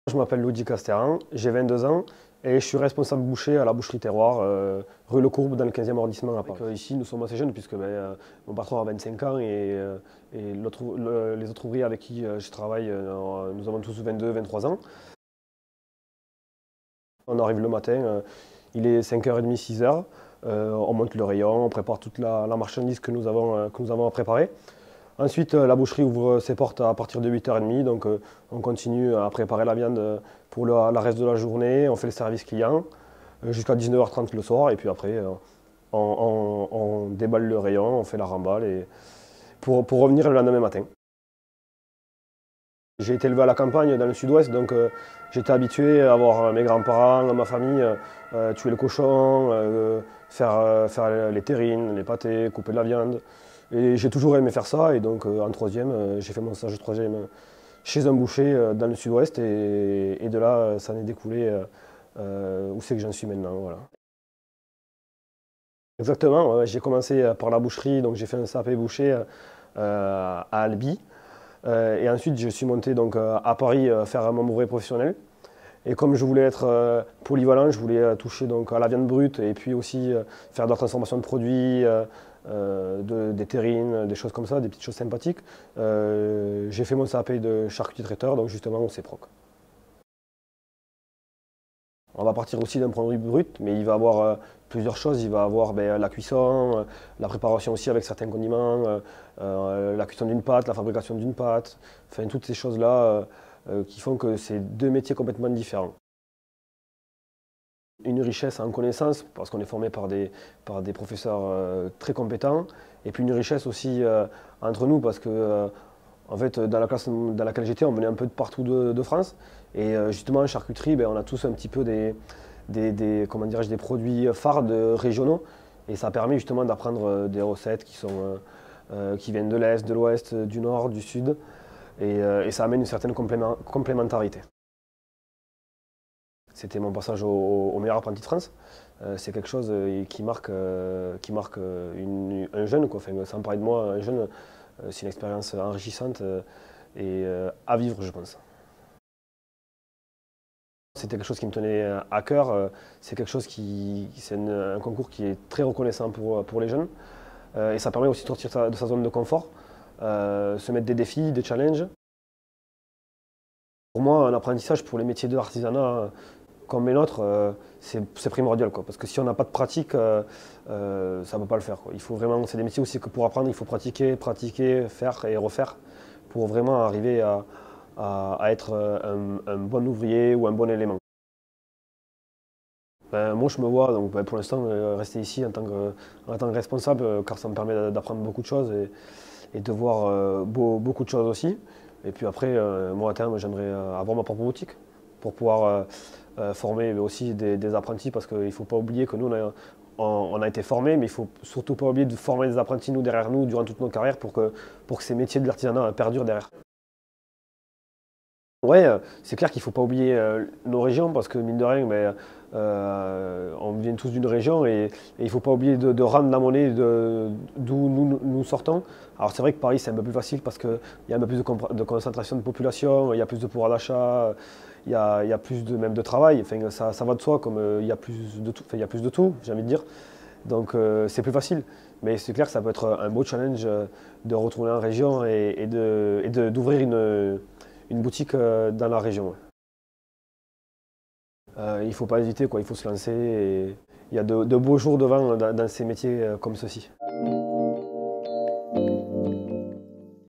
Je m'appelle Louis Castéran, j'ai 22 ans et je suis responsable boucher à la boucherie Terroir, rue Le Courbe, dans le 15e arrondissement à Paris. Ici, nous sommes assez jeunes puisque mon patron a 25 ans et les autres ouvriers avec qui je travaille, nous avons tous 22, 23 ans. On arrive le matin, il est 5h30, 6h, on monte le rayon, on prépare toute la marchandise que nous avons à préparer. Ensuite, la boucherie ouvre ses portes à partir de 8h30, donc on continue à préparer la viande pour le reste de la journée, on fait le service client jusqu'à 19h30 le soir, et puis après on déballe le rayon, on fait la remballe pour revenir le lendemain matin. J'ai été élevé à la campagne dans le sud-ouest, donc j'étais habitué à voir mes grands-parents, ma famille tuer le cochon, faire les terrines, les pâtés, couper de la viande. Et j'ai toujours aimé faire ça, et donc en troisième, j'ai fait mon stage de troisième chez un boucher dans le sud-ouest, et de là, ça en est découlé où c'est que j'en suis maintenant. Voilà. Exactement, ouais, j'ai commencé par la boucherie, donc j'ai fait un CAP boucher à Albi. Et ensuite, je suis monté donc, à Paris faire mon brevet professionnel. Et comme je voulais être polyvalent, je voulais toucher donc, à la viande brute et puis aussi faire de la transformation de produits, des terrines, des choses comme ça, des petites choses sympathiques. J'ai fait mon CAP de charcutier traiteur, donc justement au CEPROC. On va partir aussi d'un produit brut, mais il va avoir plusieurs choses. Il va avoir la cuisson, la préparation aussi avec certains condiments, la cuisson d'une pâte, la fabrication d'une pâte, enfin toutes ces choses-là qui font que c'est deux métiers complètement différents. Une richesse en connaissances, parce qu'on est formé par des professeurs très compétents, et puis une richesse aussi entre nous, parce que en fait, dans la classe dans laquelle j'étais, on venait un peu de partout de France. Et justement, en charcuterie, on a tous un petit peu comment dirais-je, des produits phares régionaux. Et ça permet justement d'apprendre des recettes qui viennent de l'Est, de l'Ouest, du Nord, du Sud. Et ça amène une certaine complémentarité. C'était mon passage au meilleur apprenti de France. C'est quelque chose qui marque un jeune, quoi. Enfin, sans parler de moi, un jeune, c'est une expérience enrichissante et à vivre, je pense. C'était quelque chose qui me tenait à cœur. C'est quelque chose c'est un concours qui est très reconnaissant pour les jeunes. Et ça permet aussi de sortir de sa zone de confort, se mettre des défis, des challenges. Pour moi, un apprentissage pour les métiers de l'artisanat comme les nôtres, c'est primordial, quoi. Parce que si on n'a pas de pratique, ça ne peut pas le faire, quoi. Il faut vraiment, c'est des métiers aussi que pour apprendre, il faut pratiquer, pratiquer, faire et refaire pour vraiment arriver à être un bon ouvrier ou un bon élément. Moi, je me vois donc, pour l'instant rester ici en tant que responsable, car ça me permet d'apprendre beaucoup de choses et de voir beaucoup de choses aussi. Et puis après, moi à terme, j'aimerais avoir ma propre boutique pour pouvoir former aussi des apprentis, parce qu'il ne faut pas oublier que nous, on a été formés, mais il ne faut surtout pas oublier de former des apprentis derrière nous durant toute notre carrière pour que ces métiers de l'artisanat perdurent derrière. Ouais, c'est clair qu'il ne faut pas oublier nos régions, parce que mine de rien, on vient tous d'une région, et il ne faut pas oublier de rendre la monnaie d'où nous sortons. Alors c'est vrai que Paris c'est un peu plus facile parce qu'il y a un peu plus de concentration de population, il y a plus de pouvoir d'achat, il y a plus même de travail. Enfin, ça va de soi, comme il y a plus de tout, enfin, il y a plus de tout, j'ai envie de dire. Donc c'est plus facile. Mais c'est clair que ça peut être un beau challenge de retourner en région et d'ouvrir une boutique dans la région. Il ne faut pas hésiter, quoi. Il faut se lancer. Et il y a de beaux jours devant dans ces métiers comme ceux-ci.